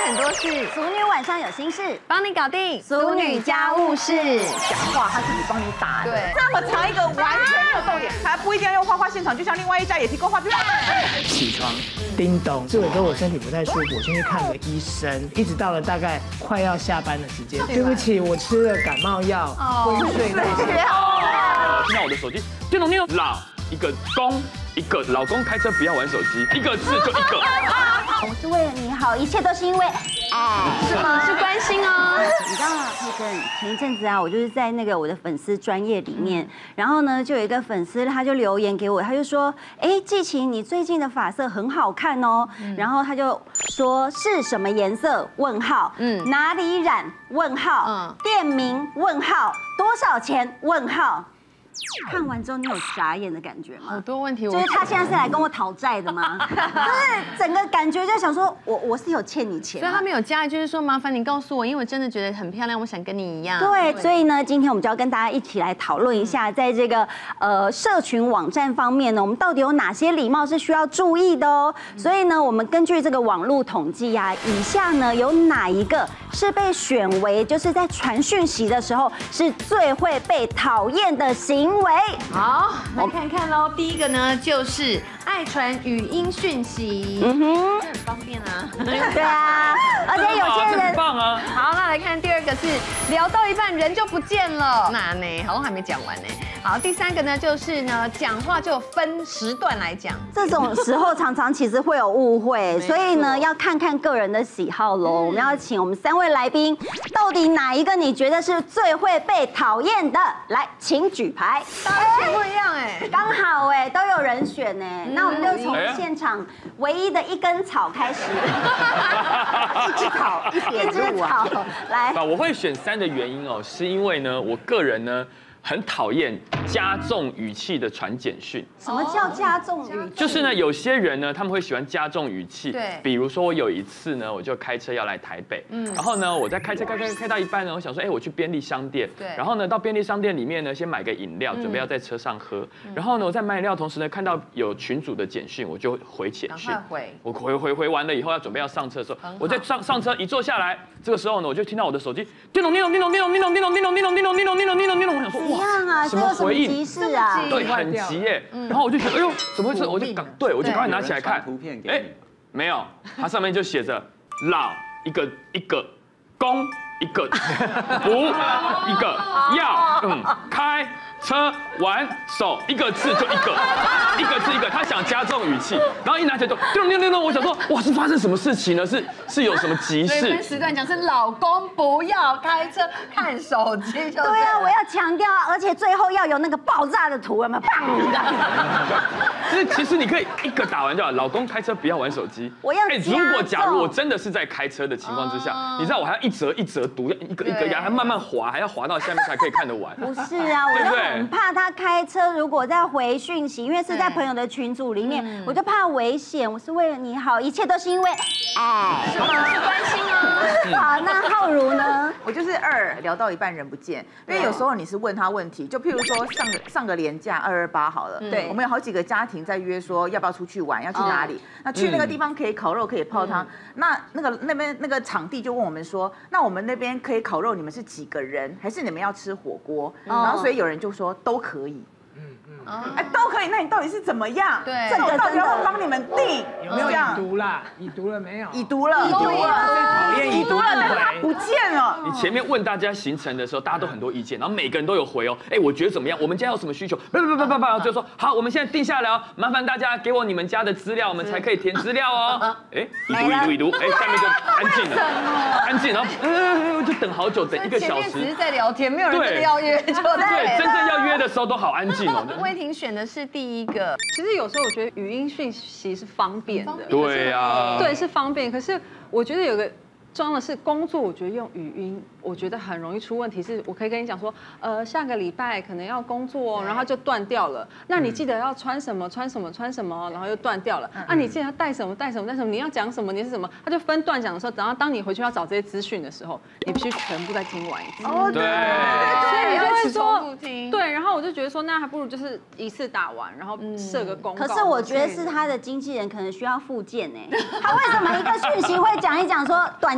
很多事， 俗女晚上有心事， 帮你搞定。 俗女家务事， 讲话他自己帮你打的。 对， 这么长一个完全没有重点，还不一定要用花花现场，就像另外一家也提供花片。 起床，叮咚，志伟哥我身体不太舒服，我先去看个医生，一直到了大概快要下班的时间，对不起，我吃了感冒药，昏睡那些。 听到我的手机，叮咚叮咚，老一个公一个老公开车不要玩手机，一个字就一个。 我是为了你好，一切都是因为爱。 是吗？是关心哦。 你知道吗，佩珍？前一阵子啊，我就是在那个我的粉丝专页里面，然后呢，就有一个粉丝他就留言给我，他就说，哎，季晴，你最近的发色很好看哦。然后他就说是什么颜色？问号。哪里染？问号。店名？问号。多少钱？问号。看完之后，你有傻眼的感觉吗？ 好多问题， 就是他现在是来跟我讨债的吗？就是整个感觉就想说，我是有欠你钱， 所以他没有加一句，就是说麻烦你告诉我，因为我真的觉得很漂亮，我想跟你一样。 对，所以呢，今天我们就要跟大家一起来讨论一下，在这个社群网站方面呢，我们到底有哪些礼貌是需要注意的哦。所以呢，我们根据这个网络统计啊，以下呢有哪一个是被选为就是在传讯息的时候是最会被讨厌的行为？ 好，来看看喽。第一个呢，就是爱传语音讯息，很方便啊。 对啊，而且有些人很棒啊。 好，那来看第二个是聊到一半人就不见了，那呢好像还没讲完呢。好，第三个呢就是呢讲话就分时段来讲， 这种时候常常其实会有误会，所以呢要看看个人的喜好喽。我们要请我们3位来宾，到底哪一个你觉得是最会被讨厌的？来，请举牌。 大家选不一样哎， 刚好哎，都有人选呢。那我们就从现场唯一的一根草开始，一只草，一只草，来。 我会选3的原因哦，是因为呢，我个人呢很讨厌加重语气的传简讯。 什么叫加重语气？ 就是呢，有些人呢，他们会喜欢加重语气。 对。 比如说我有一次呢，我就开车要来台北，然后呢，我在开车开到一半呢，我想说，哎，我去便利商店。 对。 然后呢，到便利商店里面呢，先买个饮料，准备要在车上喝。然后呢，我在买饮料同时呢，看到有群组的简讯，我就回简讯。我回完了以后，要准备要上车的时候，我在上车一坐下来，这个时候呢，我就听到我的手机叮咚叮咚叮咚叮咚叮咚叮咚叮咚叮咚叮咚叮咚叮咚叮咚叮咚，我想说哇，怎样啊？ 什么回应？ 急事啊？ 对，很急耶。然后我就觉得，哎呦，怎么回事？我就赶快拿起来看。 图片给哎， 你。 没有，它上面就写着老一个，公一个，不一个，要开车玩手，一个字就一个，一个字一个。他想加重语气，然后一拿起来就叮咚叮咚，我想说，哇，是发生什么事情呢？是有什么急事？ 分时段讲是老公不要开车看手机就。 对啊，我要强调啊，而且最后要有那个爆炸的图，有没有？砰的。 就是其实你可以一个打完就好，老公开车不要玩手机。 我要如果假如我真的是在开车的情况之下，你知道我还要一则一则读，一个牙还慢慢滑，还要滑到下面才可以看得完。 不是啊，我就很怕他开车，如果在回讯息，因为是在朋友的群组里面，我就怕危险。我是为了你好，一切都是因为爱， 是吗？是关心哦。 好，那浩如呢？ 我就是2聊到一半人不见，因为有时候你是问他问题，就譬如说上个连假228好了，对，我们有好几个家庭在约说要不要出去玩，要去哪里？那去那个地方可以烤肉，可以泡汤。那边那个场地就问我们说，那我们那边可以烤肉，你们是几个人？还是你们要吃火锅？然后所以有人就说都可以。哎，都可以。那你到底是怎么样？ 对， 这个到底要不要帮你们定？ 有没有已读啦？已读了没有？ 已读了， 最讨厌已读不但是他不见了。 你前面问大家行程的时候，大家都很多意见，然后每个人都有回哦。哎，我觉得怎么样？我们家有什么需求？不，就说好，我们现在定下来哦。麻烦大家给我你们家的资料，我们才可以填资料哦。哎，已读，哎，下面就安静了，安静，然后就等好久，等1个小时。 只是在聊天，没有人真的要约，就对，真正要约的时候都好安静哦。 魏婷选的是第一个， 其实有时候我觉得语音讯息是方便的， 对呀， 对，是方便。可是我觉得有个重要的是工作，我觉得用语音，我觉得很容易出问题。是我可以跟你讲说，下个礼拜可能要工作，然后就断掉了。那你记得要穿什么，然后又断掉了。啊，你记得要带什么，你要讲什么，你是什么，他就分段讲的时候，然后当你回去要找这些资讯的时候，你必须全部再听完一次。 哦， 对， 所以你就会说， 听。 对，然后我就觉得说，那还不如就是一次打完，然后设个公告。 可是我觉得是他的经纪人可能需要附件呢。他为什么一个讯息会讲一讲说短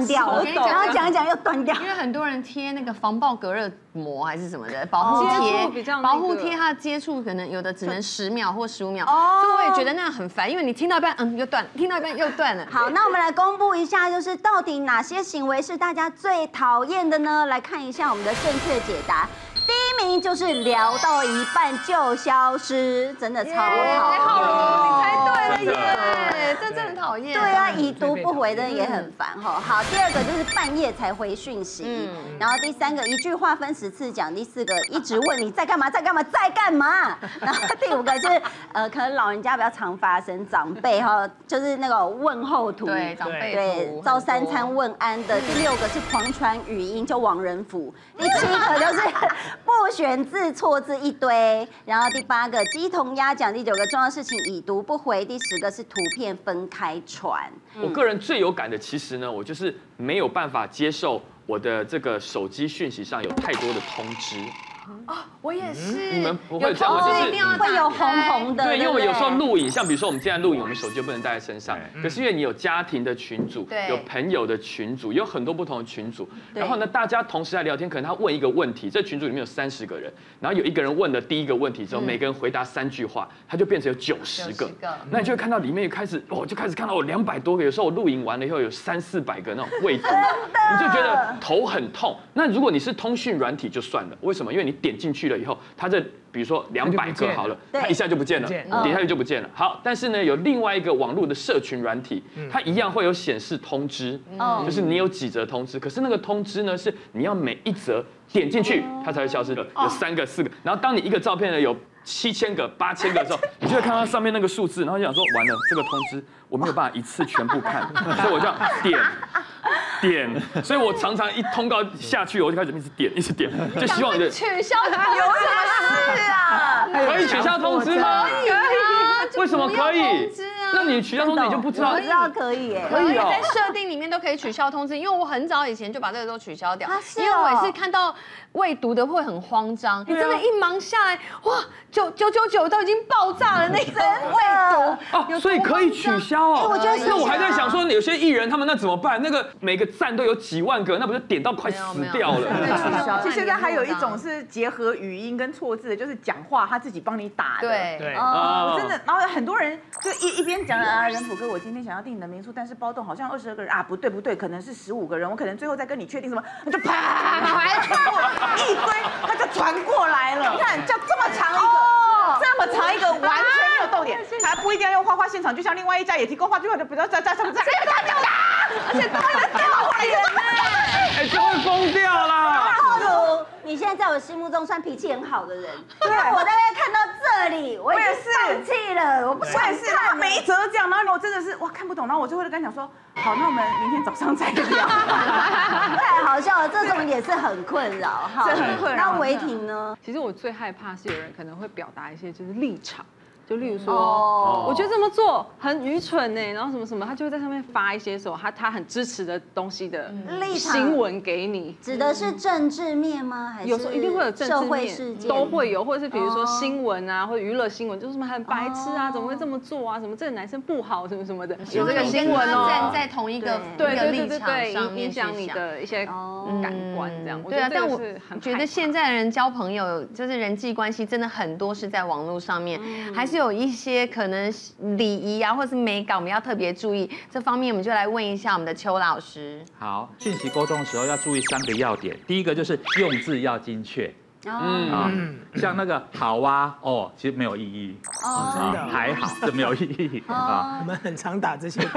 断掉了，然后讲一讲又断掉。 因为很多人贴那个防爆隔热膜还是什么的保护贴，保护贴它的接触可能有的只能10秒或15秒，所以我也觉得那样很烦，因为你听到一半又断，听到一半又断了。 好，那我们来公布一下，就是到底哪些行为是大家最讨厌的呢？来看一下我们的正确解答。第一名就是聊到一半就消失，真的超讨厌。 你猜对了耶，这真的很讨厌。 对啊，已读不回的也很烦哈。好，第二个就是半夜才回讯息，然后第三个一句话分10次讲，第4个一直问你在干嘛，在干嘛，在干嘛。然后第5个就是可能老人家比较常发生，长辈哈就是那个问候图， 对长辈对照3餐问安的。第6个是狂传语音，就亡人符。第7个就是不选字错字一堆，然后第8个鸡同鸭讲，第9个重要事情已读不回，第10个是图片分开传。 我个人最有感的，其实呢，我就是没有办法接受我的这个手机讯息上有太多的通知。 我也是。 你们不会这样吗？就是会有红红的。 对，因为我有时候录影，像比如说我们现在录影，我们手机就不能带在身上。可是因为你有家庭的群组，有朋友的群组，有很多不同的群组。然后呢，大家同时来聊天，可能他问一个问题，这群组里面有30个人，然后有1个人问了第一个问题之后，每个人回答3句话，他就变成有90个。那你就会看到里面开始看到200多个，有时候我录影完了以后有300-400个那种未读，你就觉得头很痛。那如果你是通讯软体就算了，为什么？因为你点进去了以后，它这比如说200个好了，它一下就不见了，点下去就不见了。好，但是呢，有另外一个网络的社群软体，它一样会有显示通知，就是你有几则通知，可是那个通知呢是你要每一则点进去，它才会消失的，有3个、4个。然后当你一个照片呢有7000个、8000个的时候，你就会看到上面那个数字，然后就想说完了，这个通知我没有办法一次全部看，所以我就要点，所以我常常一通告下去，我就开始一直点，就希望取消通知有什么事啊？ 可以取消通知吗？ 可以啊， 为什么可以？那你取消通知你就不知道？ 我知道可以耶， 可以在设定里面都可以取消通知，因为我很早以前就把这个都取消掉，因为我也是看到未读的会很慌张，你真的，一忙下来，哇，999都已经爆炸了那个未读， 所以可以取消哦。 我觉得那我还在想说，有些艺人他们那怎么办？那个每个赞都有几万个，那不是点到快死掉了？ 其实现在还有一种是结合语音跟错字的，就是讲话他自己帮你打的。 对， 我真的，然后很多人就一边讲啊，仁甫哥，我今天想要订你的民宿，但是包栋好像22个人啊，不对，可能是15个人，我可能最后再跟你确定什么，那就啪一堆，他就传过来了。你看，就这么长一个，完全没有逗点，还不一定要用花花现场，就像另外一家也提供话剧，就比较在什么在，而且都会在电话里面， 就会疯掉啦。 你现在在我心目中算脾气很好的人，对，我大概看到这里，我也是放弃了，我不想看， 每一则都这样，然后我真的是哇看不懂，然后我就会跟他讲说，好，那我们明天早上再聊。 太好笑了，这种也是很困扰哈， 这很困扰。 那维婷呢？ 其实我最害怕是有人可能会表达一些就是立场。就例如说，我觉得这么做很愚蠢呢，然后什么什么，他就会在上面发一些什么他很支持的东西的新闻给你。 指的是政治面吗？还是有时候一定会有政治面， 事件都会有，或者是比如说新闻啊，或者娱乐新闻，就是什么很白痴啊，怎么会这么做啊？什么这个男生不好，什么什么的， 有这个新闻哦，站在同一个立场上面影响你的一些感官这样。 对啊，但我觉得现在人交朋友就是人际关系真的很多是在网络上面，还是有一些可能礼仪啊，或是美感，我们要特别注意这方面。我们就来问一下我们的邱老师。 好，讯息沟通的时候要注意3个要点。第一个就是用字要精确。像那个好啊，其实没有意义。 真的还好，这没有意义啊。 我们很常打这些字，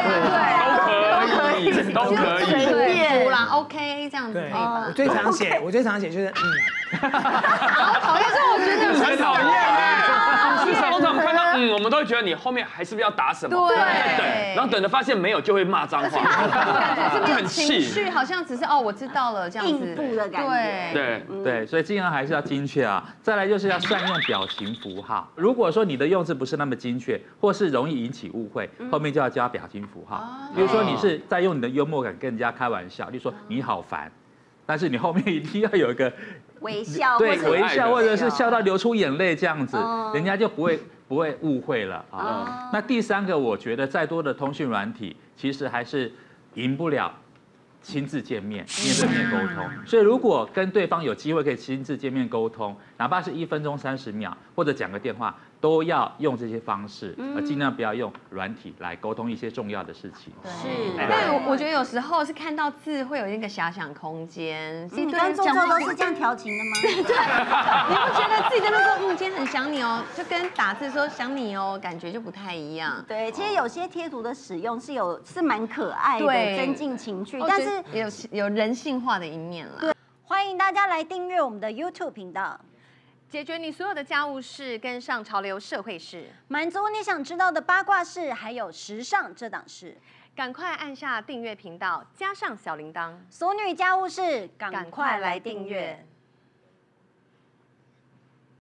都可以， 随便啦 ，OK， 这样子可以吧？ 我最常写就是好讨厌，这我觉得很讨厌。通常看到我们都会觉得你后面还是不是要打什么？ 对， 等，然后等着发现没有就会骂脏话， 就很气。情绪好像只是我知道了这样子， 应付的感觉。 对，所以尽量还是要精确啊。再来就是要善用表情符号。如果说你的用字不是那么精确，或是容易引起误会，后面就要加表情符号。比如说你是在用你的幽默感跟人家开玩笑，例如说你好烦，但是你后面一定要有一个微笑， 对，微笑或者是笑到流出眼泪这样子，人家就不会误会了啊。那第3个，我觉得再多的通讯软体，其实还是赢不了亲自见面，面对面沟通。所以如果跟对方有机会可以亲自见面沟通，哪怕是1分钟30秒，或者讲个电话，都要用这些方式，尽量不要用软体来沟通一些重要的事情。 是， 但我觉得有时候是看到字会有一个遐想空间。 你跟周周都是这样调情的吗？ 你不觉得自己在那说今天很想你哦，就跟打字说想你哦，感觉就不太一样。 对，其实有些贴图的使用是蛮可爱的，增进情趣，但是有人性化的一面了。 对，欢迎大家来订阅我们的 YouTube 频道， 解决你所有的家务事，跟上潮流社会事， 满足你想知道的八卦事，还有时尚这档事。 赶快按下订阅频道，加上小铃铛， 俗女家务事，赶快来订阅。